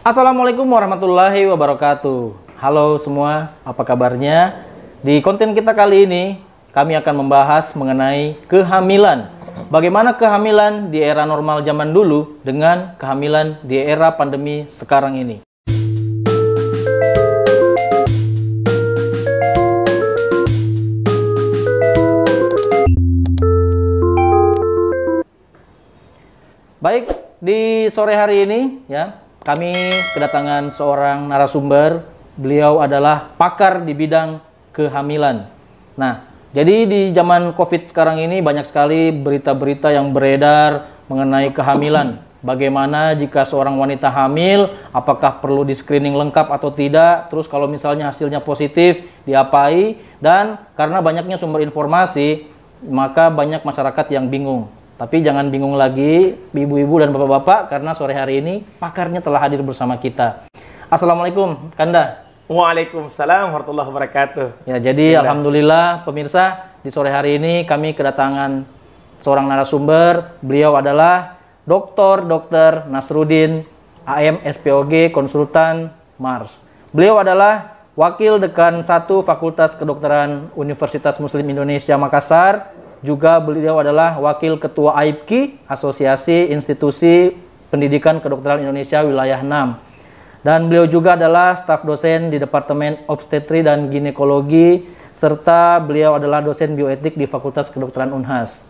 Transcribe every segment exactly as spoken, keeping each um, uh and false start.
Assalamualaikum warahmatullahi wabarakatuh. Halo semua, apa kabarnya? Di konten kita kali ini, kami akan membahas mengenai kehamilan. Bagaimana kehamilan di era normal zaman dulu dengan kehamilan di era pandemi sekarang ini. Baik, di sore hari ini ya, kami kedatangan seorang narasumber. Beliau adalah pakar di bidang kehamilan. Nah, jadi di zaman COVID sekarang ini banyak sekali berita-berita yang beredar mengenai kehamilan. Bagaimana jika seorang wanita hamil, apakah perlu di-screening lengkap atau tidak? Terus kalau misalnya hasilnya positif, diapai? Dan karena banyaknya sumber informasi, maka banyak masyarakat yang bingung. Tapi jangan bingung lagi, ibu-ibu dan bapak-bapak, karena sore hari ini pakarnya telah hadir bersama kita. Assalamualaikum, Kanda. Waalaikumsalam warahmatullahi wabarakatuh. Ya, jadi Bila. Alhamdulillah pemirsa, di sore hari ini kami kedatangan seorang narasumber. Beliau adalah Doktor Dokter Nasruddin, A M S P O G, konsultan Mars. Beliau adalah Wakil Dekan satu Fakultas Kedokteran Universitas Muslim Indonesia Makassar. Juga beliau adalah Wakil Ketua A I P K I, Asosiasi Institusi Pendidikan Kedokteran Indonesia Wilayah enam. Dan beliau juga adalah staf dosen di Departemen Obstetri dan Ginekologi, serta beliau adalah dosen bioetik di Fakultas Kedokteran Unhas.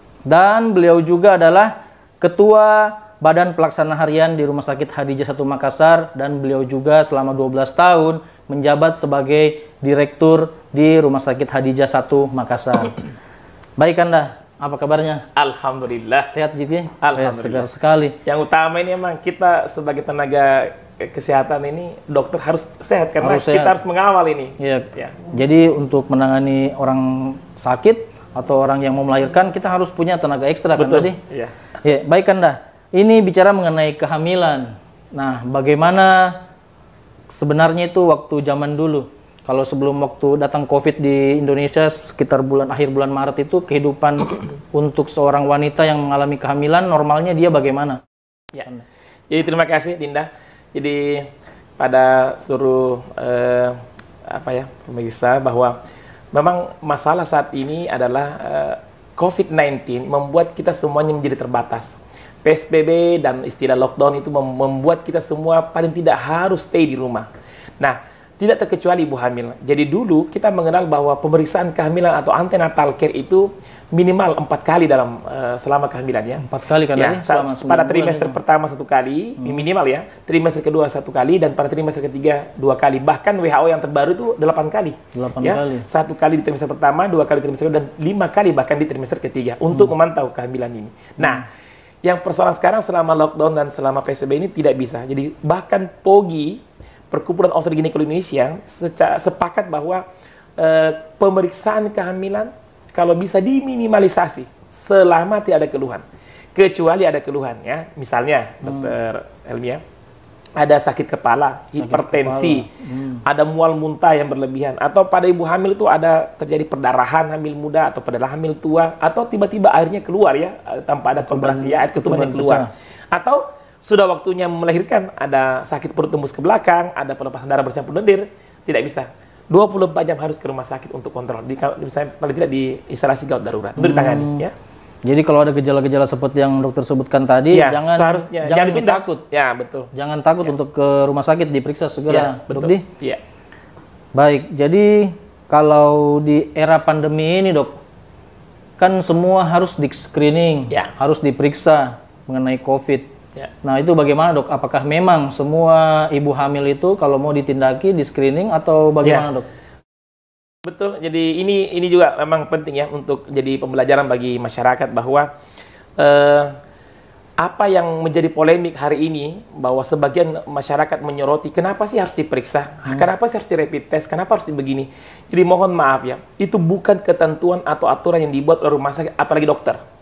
Dan beliau juga adalah Ketua Badan Pelaksana Harian di Rumah Sakit Hadijah satu Makassar, dan beliau juga selama dua belas tahun menjabat sebagai Direktur di Rumah Sakit Hadijah satu Makassar. Baik Anda, apa kabarnya? Alhamdulillah. Sehat juga? Alhamdulillah. Segar sekali. Yang utama ini emang kita sebagai tenaga kesehatan ini, dokter harus sehat karena harus kita sehat. Harus mengawal ini. Ya. Ya. Jadi untuk menangani orang sakit atau orang yang mau melahirkan, kita harus punya tenaga ekstra. Betul. Kan tadi? Ya. Ya. Baik Anda, ini bicara mengenai kehamilan. Nah, bagaimana sebenarnya itu waktu zaman dulu? Kalau sebelum waktu datang COVID di Indonesia sekitar bulan akhir bulan Maret itu, kehidupan untuk seorang wanita yang mengalami kehamilan normalnya dia bagaimana? Ya. Jadi terima kasih Dinda. Jadi pada seluruh eh, apa ya pemirsa, bahwa memang masalah saat ini adalah eh, COVID sembilan belas membuat kita semuanya menjadi terbatas. P S B B dan istilah lockdown itu membuat kita semua paling tidak harus stay di rumah. Nah, tidak terkecuali ibu hamil. Jadi dulu kita mengenal bahwa pemeriksaan kehamilan atau antenatal care itu minimal empat kali dalam uh, selama kehamilannya. Empat kali kan ya, tadi? Pada trimester pertama satu kali, hmm. minimal ya. Trimester kedua satu kali, dan pada trimester ketiga dua kali. Bahkan W H O yang terbaru itu delapan kali. Delapan ya. kali. Satu kali di trimester pertama, dua kali di trimester kedua, dan lima kali bahkan di trimester ketiga untuk hmm. memantau kehamilan ini. Nah, hmm. yang persoalan sekarang selama lockdown dan selama P S B B ini tidak bisa. Jadi bahkan P O G I, Perkumpulan Obstetri Ginekologi Indonesia, sepakat bahwa e, pemeriksaan kehamilan kalau bisa diminimalisasi selama tidak ada keluhan. Kecuali ada keluhan ya. Misalnya, hmm. Dokter Elmia, ada sakit kepala, sakit hipertensi, kepala. Hmm. ada mual muntah yang berlebihan, atau pada ibu hamil itu ada terjadi perdarahan hamil muda atau perdarahan hamil tua, atau tiba-tiba airnya keluar ya, tanpa ada kontrasi, ya, air ketuban yang keluar. Pecah. Atau sudah waktunya melahirkan, ada sakit perut tembus ke belakang, ada pelepasan darah bercampur lendir, tidak bisa. dua puluh empat jam harus ke rumah sakit untuk kontrol. Di, misalnya paling tidak di instalasi gawat darurat untuk ditangani. Hmm. Ya. Jadi kalau ada gejala-gejala seperti yang dokter sebutkan tadi, ya, jangan seharusnya jangan jangan takut. Ya betul. Jangan takut ya. Untuk ke rumah sakit, diperiksa segera. Ya, betul. Dok, ya. Baik, jadi kalau di era pandemi ini dok, kan semua harus di screening, ya. harus diperiksa mengenai COVID. Ya. Nah itu bagaimana dok? Apakah memang semua ibu hamil itu kalau mau ditindaki di screening atau bagaimana ya. Dok? Betul. Jadi ini ini juga memang penting ya untuk jadi pembelajaran bagi masyarakat bahwa eh, apa yang menjadi polemik hari ini, bahwa sebagian masyarakat menyoroti kenapa sih harus diperiksa, hmm. kenapa sih harus di rapid test, kenapa harus begini. Jadi mohon maaf ya, itu bukan ketentuan atau aturan yang dibuat oleh rumah sakit, apalagi dokter.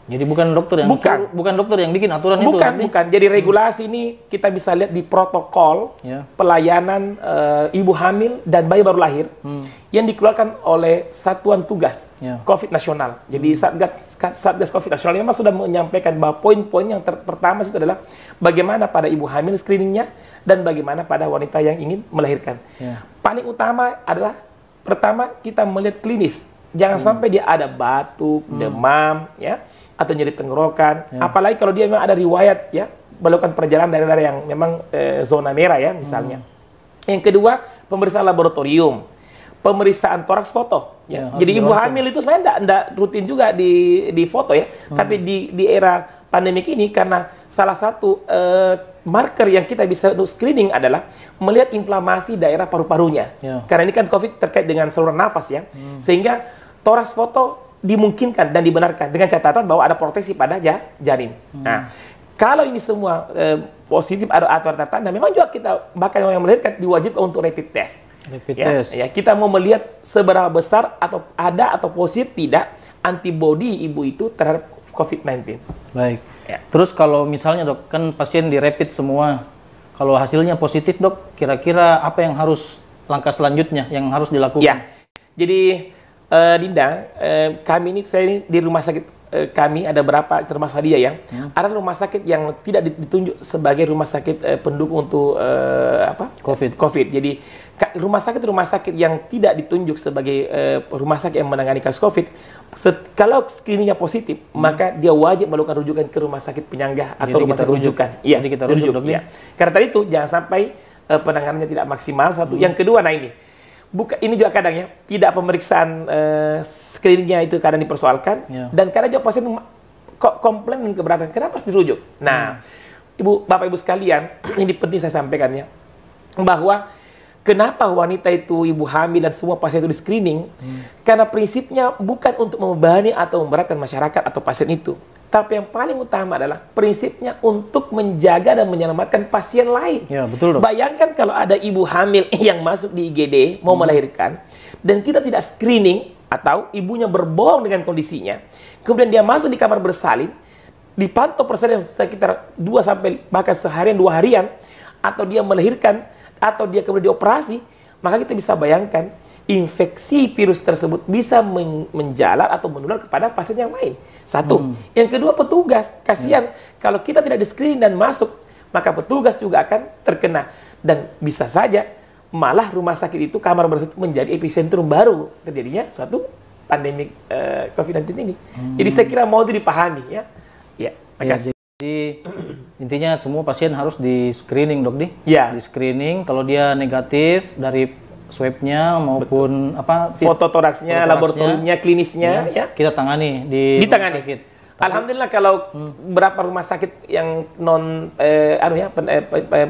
Jadi bukan dokter yang bukan, suruh, bukan dokter yang bikin aturan itu. Bukan, nanti. bukan. Jadi regulasi hmm. ini kita bisa lihat di protokol ya. pelayanan uh, ibu hamil dan bayi baru lahir hmm. yang dikeluarkan oleh Satuan Tugas ya. COVID Nasional. Jadi hmm. Satgas, Satgas COVID Nasional memang sudah menyampaikan bahwa poin-poin yang ter pertama itu adalah bagaimana pada ibu hamil screeningnya dan bagaimana pada wanita yang ingin melahirkan. Ya. Paling utama adalah pertama kita melihat klinis. Jangan hmm. sampai dia ada batuk, hmm. demam, ya. Atau nyeri tenggorokan, ya. Apalagi kalau dia memang ada riwayat ya melakukan perjalanan daerah-daerah yang memang e, zona merah ya misalnya. Hmm. Yang kedua, pemeriksaan laboratorium, pemeriksaan toraks foto. Ya. Ya, jadi ibu hamil itu sebenarnya enggak rutin juga di di foto ya, hmm. tapi di di era pandemik ini karena salah satu e, marker yang kita bisa untuk screening adalah melihat inflamasi daerah paru-parunya. Ya. Karena ini kan COVID terkait dengan saluran nafas ya, hmm. sehingga toraks foto dimungkinkan dan dibenarkan dengan catatan bahwa ada proteksi pada janin. Hmm. Nah, kalau ini semua e, positif atau atau tanda, memang juga kita bahkan yang melahirkan diwajibkan untuk rapid test. Rapid ya, test. Ya, kita mau melihat seberapa besar atau ada atau positif tidak antibodi ibu itu terhadap COVID sembilan belas. Baik. Ya. Terus kalau misalnya dok, kan pasien di rapid semua, kalau hasilnya positif dok, kira-kira apa yang harus langkah selanjutnya yang harus dilakukan? Ya, jadi Uh, Dinda, uh, kami ini saya ini di rumah sakit uh, kami ada berapa termasuk Hadia ya. Hmm. Ada rumah sakit yang tidak ditunjuk sebagai rumah sakit uh, pendukung untuk uh, apa? COVID. COVID. Jadi rumah sakit rumah sakit yang tidak ditunjuk sebagai uh, rumah sakit yang menangani kasus COVID, kalau screeningnya positif, hmm. maka dia wajib melakukan rujukan ke rumah sakit penyangga atau Jadi rumah sakit rujuk. rujukan. Iya, Jadi kita rujuk, rujuk ya. Karena tadi itu jangan sampai uh, penanganannya tidak maksimal satu. Hmm. Yang kedua, nah ini. Bukan, ini juga kadang ya, tidak pemeriksaan uh, screeningnya itu kadang dipersoalkan, ya. Dan kadang juga pasien kok komplain dan keberatan, kenapa harus dirujuk? Nah, hmm. ibu, bapak ibu sekalian, ini penting saya sampaikan ya, bahwa kenapa wanita itu, ibu hamil dan semua pasien itu di screening, hmm. karena prinsipnya bukan untuk membebani atau memberatkan masyarakat atau pasien itu. Tapi yang paling utama adalah prinsipnya untuk menjaga dan menyelamatkan pasien lain. Ya, betul, dok. Bayangkan kalau ada ibu hamil yang masuk di I G D mau hmm. melahirkan dan kita tidak screening atau ibunya berbohong dengan kondisinya, kemudian dia masuk di kamar bersalin, dipantau persalinan sekitar dua sampai bahkan seharian dua harian, atau dia melahirkan atau dia kemudian dioperasi, maka kita bisa bayangkan infeksi virus tersebut bisa men menjalar atau menular kepada pasien yang lain. Satu. Hmm. Yang kedua, petugas. Kasihan hmm. kalau kita tidak di-screening dan masuk, maka petugas juga akan terkena. Dan bisa saja malah rumah sakit itu, kamar bersih menjadi epicentrum baru terjadinya suatu pandemi uh, COVID sembilan belas ini. Hmm. Jadi saya kira mau dipahami ya. Ya, makasih. Ya, jadi intinya semua pasien harus di-screening dok di. Ya. Di-screening kalau dia negatif dari swabnya maupun Betul. apa foto toraksnya, laboratoriumnya, klinisnya, ya, ya kita tangani di ditangani. Rumah sakit. Alhamdulillah kalau hmm. berapa rumah sakit yang non eh, anu ya pen, eh,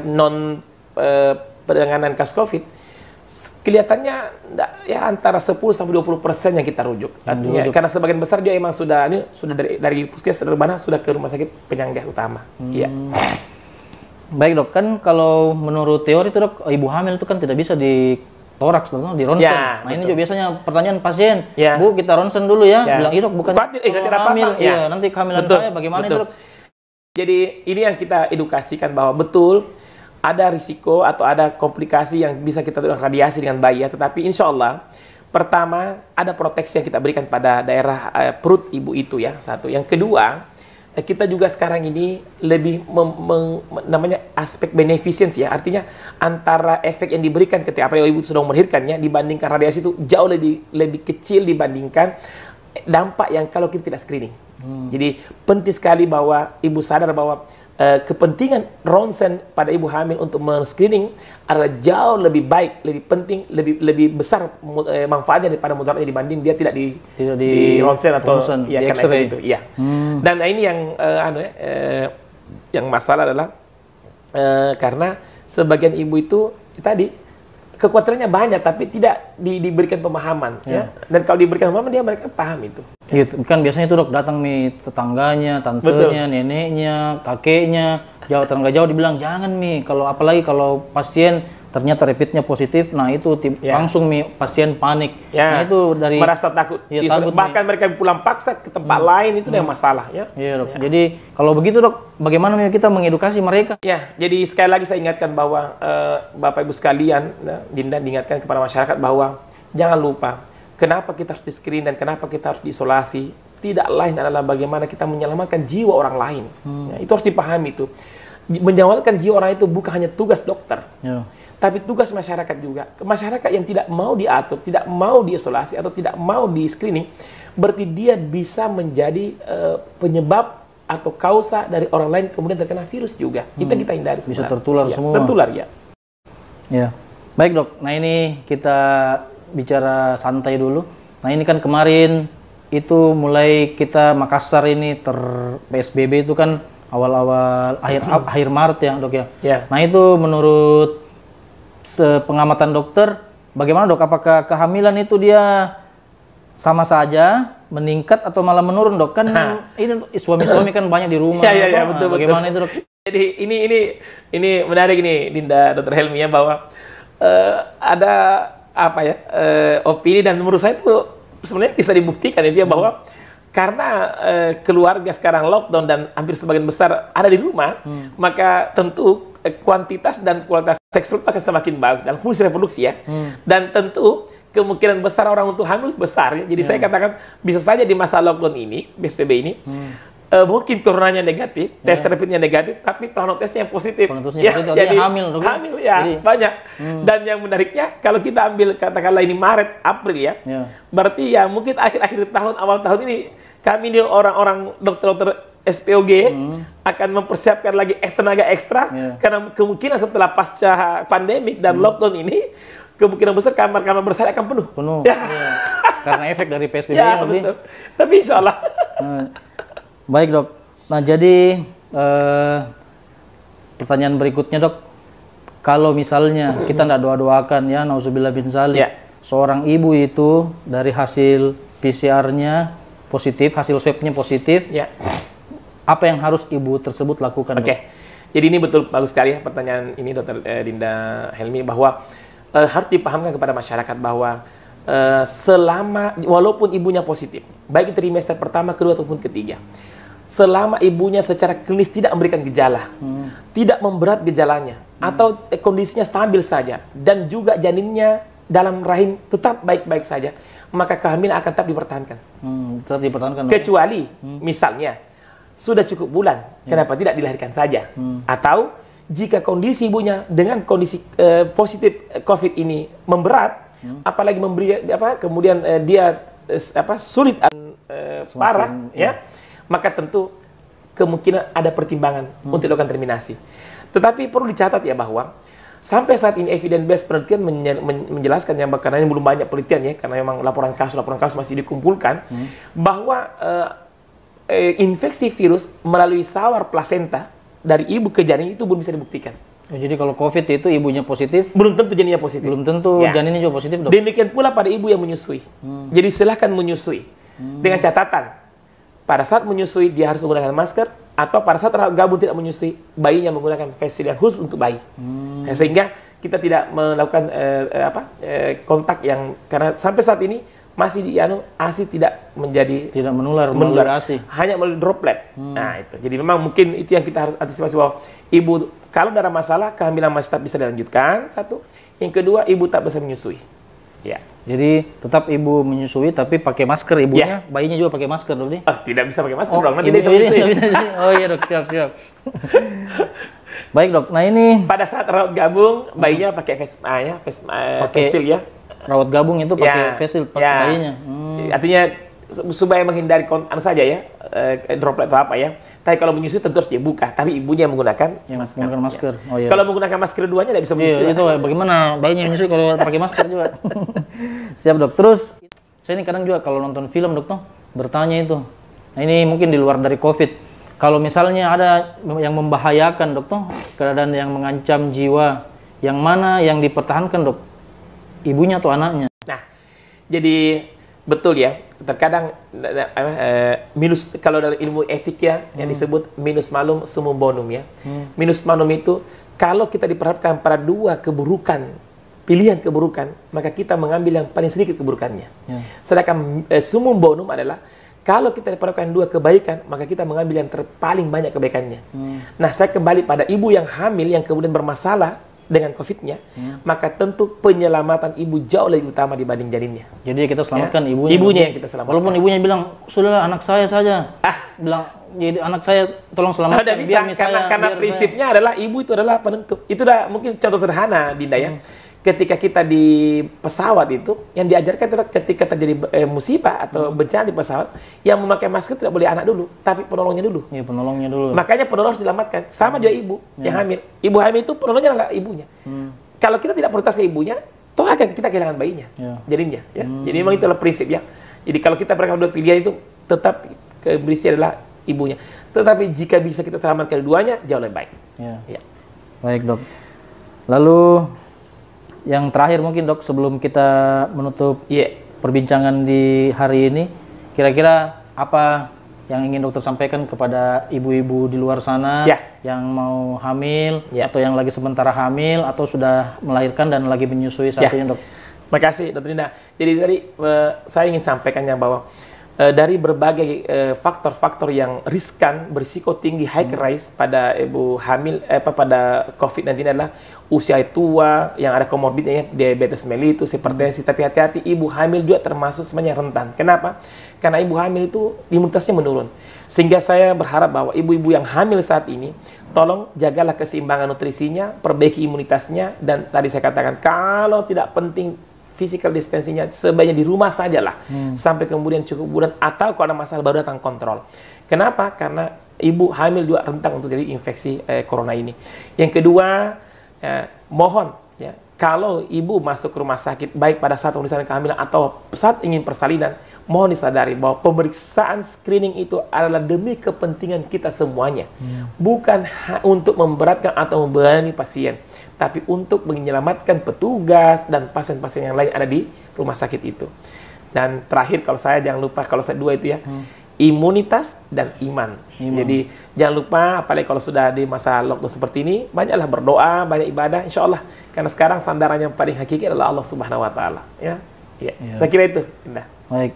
non eh, penanganan kasus COVID kelihatannya ya antara sepuluh sampai dua puluh persen yang kita rujuk. Artinya rujuk. Karena sebagian besar dia emang sudah ini sudah dari dari puskes mana sudah ke rumah sakit penyangga utama. Iya. Hmm. Baik dok, kan kalau menurut teori itu dok, ibu hamil itu kan tidak bisa di toraks, di ronsen. Ya, nah betul. Ini juga biasanya pertanyaan pasien, ya. Bu kita ronsen dulu ya, ya. Bilang dok bukan eh, nanti hamil, ya. Ya, nanti kehamilan betul. Saya bagaimana betul. Itu dok? Jadi ini yang kita edukasikan bahwa betul ada risiko atau ada komplikasi yang bisa kita radiasi dengan bayi ya, tetapi insya Allah pertama ada proteksi yang kita berikan pada daerah uh, perut ibu itu ya, satu. Yang kedua, kita juga sekarang ini lebih mem, mem, namanya aspek beneficence ya, artinya antara efek yang diberikan ketika apalagi ibu sedang melahirkannya dibandingkan radiasi itu jauh lebih lebih kecil dibandingkan dampak yang kalau kita tidak screening. Hmm. Jadi penting sekali bahwa ibu sadar bahwa uh, kepentingan ronsen pada ibu hamil untuk men-screening adalah jauh lebih baik, lebih penting, lebih lebih besar uh, manfaatnya daripada mudaratnya dibanding dia tidak di tidak di, di ronsen atau ronsen, ya karena itu, itu ya. Hmm. Dan ini yang uh, anu ya, uh, yang masalah adalah uh, karena sebagian ibu itu ya, tadi kekhawatirannya banyak tapi tidak di, diberikan pemahaman ya. Ya. Dan kalau diberikan pemahaman dia mereka paham itu. Gitu. Kan biasanya itu dok datang nih tetangganya, tantenya, Betul. neneknya, kakeknya, jauh tetangga jauh dibilang jangan nih kalau apalagi kalau pasien ternyata rapidnya positif, nah itu Ya. langsung mi, pasien panik. Ya. Nah itu dari merasa takut. Ya, Isolasi. takut Bahkan mereka pulang paksa ke tempat hmm. lain, itu yang masalah ya. Iya dok. Jadi kalau begitu dok, bagaimana kita mengedukasi mereka? Ya, jadi sekali lagi saya ingatkan bahwa uh, Bapak Ibu sekalian, nah, Dinda diingatkan kepada masyarakat bahwa jangan lupa kenapa kita harus di-screen dan kenapa kita harus diisolasi. Tidak lain adalah bagaimana kita menyelamatkan jiwa orang lain. Hmm. Ya, itu harus dipahami itu. Menyelamatkan jiwa orang itu bukan hanya tugas dokter. Ya. Tapi tugas masyarakat juga. Masyarakat yang tidak mau diatur, tidak mau diisolasi, atau tidak mau di-screening, berarti dia bisa menjadi uh, penyebab atau kausa dari orang lain kemudian terkena virus juga. Hmm. Itu yang kita hindari sebenarnya. Bisa tertular ya, semua. Tertular, ya. Ya. Baik dok, nah ini kita bicara santai dulu. Nah ini kan kemarin itu mulai kita Makassar ini ter P S B B itu kan awal-awal akhir hmm. akhir Maret ya dok ya. Ya. Nah itu menurut sepengamatan dokter, bagaimana dok? Apakah kehamilan itu dia sama saja meningkat atau malah menurun dok? Kan ini suami-suami kan banyak di rumah. Ya, ya, ya, betul, bagaimana betul. itu dok? Jadi ini ini ini menarik nih Dinda, Dokter Helmi ya, bahwa uh, ada apa ya uh, opini dan menurut saya itu sebenarnya bisa dibuktikan itu ya, bahwa karena uh, keluarga sekarang lockdown dan hampir sebagian besar ada di rumah, hmm. maka tentu uh, kuantitas dan kualitas seksual akan semakin bagus dan fungsi reproduksi ya. Hmm. Dan tentu kemungkinan besar orang untuk hamil besar ya. Jadi yeah. saya katakan bisa saja di masa lockdown ini, P S B B ini, hmm. uh, mungkin coronanya negatif, yeah. tes rapidnya negatif, tapi planotesnya yang positif. Ya, positif. Jadi hamil, hamil ya, jadi, banyak. Hmm. Dan yang menariknya, kalau kita ambil katakanlah ini Maret, April ya, yeah. berarti ya mungkin akhir-akhir tahun, awal tahun ini, kami ini orang-orang dokter-dokter S P O G hmm. akan mempersiapkan lagi tenaga ekstra, yeah. karena kemungkinan setelah pasca pandemik dan hmm. lockdown ini, kemungkinan besar kamar-kamar besar akan penuh. Penuh. Ya. Ya. Karena efek dari P S B B ya, betul. Tapi insya Allah. Nah, baik dok. Nah jadi eh, pertanyaan berikutnya dok, kalau misalnya kita tidak doa-doakan ya, nauzubillah bin zalik, ya. seorang ibu itu dari hasil P C R-nya positif, hasil swab-nya positif, ya. apa yang harus ibu tersebut lakukan? Oke, okay. Jadi ini betul bagus sekali ya pertanyaan ini Dokter eh, Dinda Helmi, bahwa eh, harus dipahamkan kepada masyarakat bahwa eh, selama walaupun ibunya positif, baik itu trimester pertama, kedua ataupun ketiga, selama ibunya secara klinis tidak memberikan gejala, hmm. tidak memberat gejalanya, hmm. atau eh, kondisinya stabil saja, dan juga janinnya dalam rahim tetap baik-baik saja, maka kehamilan akan tetap dipertahankan. Hmm, tetap dipertahankan. Kecuali hmm. misalnya sudah cukup bulan, ya. kenapa tidak dilahirkan saja? Hmm. Atau jika kondisi ibunya dengan kondisi uh, positif COVID ini memberat, hmm. apalagi memberi apa, kemudian uh, dia uh, apa sulit uh, Semakin, parah, ya. ya, maka tentu kemungkinan ada pertimbangan hmm. untuk dilakukan terminasi. Tetapi perlu dicatat ya bahwa sampai saat ini evidence based penelitian menjelaskan, yang karena ini belum banyak penelitian ya, karena memang laporan kasus laporan kasus masih dikumpulkan, hmm. bahwa uh, infeksi virus melalui sawar plasenta dari ibu ke janin itu belum bisa dibuktikan. Ya, jadi kalau COVID itu ibunya positif, belum tentu janinnya positif. Belum tentu ya. janinnya juga positif, dok. Demikian pula pada ibu yang menyusui. Hmm. Jadi silahkan menyusui hmm. dengan catatan pada saat menyusui dia harus menggunakan masker, atau pada saat gabung tidak menyusui, bayinya menggunakan face shield yang khusus untuk bayi. Hmm. Nah, sehingga kita tidak melakukan eh, apa eh, kontak yang, karena sampai saat ini masih di anu A S I tidak menjadi tidak menular, menular A S I, hanya melalui droplet. Hmm. Nah itu, jadi memang mungkin itu yang kita harus antisipasi, bahwa ibu kalau tidak ada masalah kehamilan masih tetap bisa dilanjutkan, satu. Yang kedua, ibu tak bisa menyusui. Ya. Jadi tetap ibu menyusui tapi pakai masker ibunya, ya. bayinya juga pakai masker dong nih. Oh, tidak bisa pakai masker oh, dong, nanti dia bisa menyusui. Oh iya dok, siap siap. Baik dok, nah ini pada saat rawat gabung bayinya pakai face mask ya, face pakai shield ya. Rawat gabung itu pakai ya, face shield pakai ya. bayinya. Hmm. Artinya supaya menghindari kontak saja ya, eh, droplet atau apa ya. Tapi kalau menyusui tentu harus dibuka, tapi ibunya menggunakan yang masker. Menggunakan masker. Ya. Oh, iya. Kalau menggunakan masker duanya tidak bisa menyusui. Iya, itu bagaimana bayinya menyusui kalau pakai masker juga. Siap dok. Terus saya ini kadang juga kalau nonton film dok tuh bertanya itu. Nah ini mungkin di luar dari COVID. Kalau misalnya ada yang membahayakan dok tuh, keadaan yang mengancam jiwa, yang mana yang dipertahankan dok? Ibunya atau anaknya? Nah, jadi betul ya. Terkadang eh, minus, kalau dalam ilmu etik ya, hmm. yang disebut minus malum sumum bonum ya. Hmm. Minus malum itu kalau kita diperhadapkan pada dua keburukan, pilihan keburukan, maka kita mengambil yang paling sedikit keburukannya. Ya. Sedangkan eh, sumum bonum adalah kalau kita diperhadapkan dua kebaikan, maka kita mengambil yang terpaling banyak kebaikannya. Hmm. Nah, saya kembali pada ibu yang hamil yang kemudian bermasalah dengan COVID-nya, hmm. maka tentu penyelamatan ibu jauh lebih utama dibanding janinnya. Jadi kita selamatkan ya? ibunya. Ibunya yang kita selamatkan. Walaupun ibunya bilang, sudahlah anak saya saja. Ah, bilang, jadi anak saya tolong selamatkan. Tidak bisa, biar karena, saya, karena biar prinsipnya saya. adalah ibu itu adalah penentu. Itu udah mungkin contoh sederhana, Dinda ya. Hmm. Ketika kita di pesawat itu, yang diajarkan itu ketika terjadi eh, musibah atau hmm. bencana di pesawat, yang memakai masker tidak boleh anak dulu, tapi penolongnya dulu. Iya, penolongnya dulu. Makanya penolong harus diselamatkan. Sama hmm. juga ibu ya. yang hamil. Ibu hamil itu penolongnya adalah ibunya. Hmm. Kalau kita tidak prioritas ke ibunya, toh akan kita kehilangan bayinya, ya. jadinya. Ya. Hmm. Jadi memang itu adalah prinsip ya. Jadi kalau kita berkata dua pilihan itu, tetap berisi adalah ibunya. Tetapi jika bisa kita selamatkan keduanya, jauh lebih baik. Ya. Ya. Baik dok. Lalu yang terakhir mungkin dok, sebelum kita menutup yeah. perbincangan di hari ini, kira-kira apa yang ingin dokter sampaikan kepada ibu-ibu di luar sana yeah. yang mau hamil yeah. atau yang lagi sementara hamil atau sudah melahirkan dan lagi menyusui saat yeah. ini dok? Makasih dokter Dinda. Jadi tadi uh, saya ingin sampaikannya bahwa uh, dari berbagai faktor-faktor uh, yang riskan, berisiko tinggi, high hmm. rise pada ibu hamil, eh, apa pada COVID sembilan belas adalah usia tua, yang ada komorbidnya, diabetes mellitus, hipertensi. Hmm. Tapi hati-hati, ibu hamil juga termasuk sebenarnya rentan. Kenapa? Karena ibu hamil itu imunitasnya menurun. Sehingga saya berharap bahwa ibu-ibu yang hamil saat ini, tolong jagalah keseimbangan nutrisinya, perbaiki imunitasnya, dan tadi saya katakan, kalau tidak penting physical distancing-nya, sebaiknya di rumah sajalah. Hmm. Sampai kemudian cukup bulan, atau kalau ada masalah baru datang kontrol. Kenapa? Karena ibu hamil juga rentan untuk jadi infeksi eh, corona ini. Yang kedua, ya, mohon ya, kalau ibu masuk ke rumah sakit baik pada saat pemeriksaan kehamilan atau saat ingin persalinan, mohon disadari bahwa pemeriksaan screening itu adalah demi kepentingan kita semuanya, hmm. bukan untuk memberatkan atau membebani pasien, tapi untuk menyelamatkan petugas dan pasien-pasien yang lain ada di rumah sakit itu. Dan terakhir, kalau saya jangan lupa, kalau saya dua itu ya, hmm. imunitas dan iman. iman. Jadi jangan lupa, apalagi kalau sudah di masa lockdown seperti ini, banyaklah berdoa, banyak ibadah, insya Allah. Karena sekarang sandaran yang paling hakiki adalah Allah Subhanahu Wa Taala. Ya, ya. ya. Saya kira itu. Indah. Baik,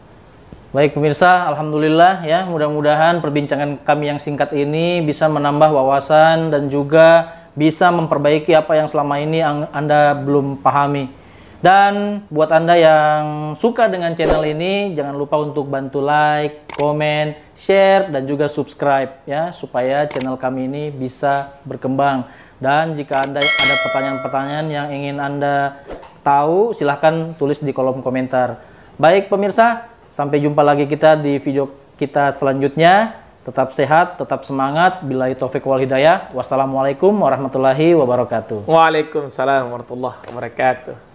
baik pemirsa, alhamdulillah ya. Mudah-mudahan perbincangan kami yang singkat ini bisa menambah wawasan dan juga bisa memperbaiki apa yang selama ini Anda belum pahami. Dan buat Anda yang suka dengan channel ini, jangan lupa untuk bantu like, komen, share, dan juga subscribe ya, supaya channel kami ini bisa berkembang. Dan jika Anda ada pertanyaan-pertanyaan yang ingin Anda tahu, silahkan tulis di kolom komentar. Baik pemirsa, sampai jumpa lagi kita di video kita selanjutnya. Tetap sehat, tetap semangat. Billahi taufiq wal hidayah. Wassalamualaikum warahmatullahi wabarakatuh. Waalaikumsalam warahmatullahi wabarakatuh.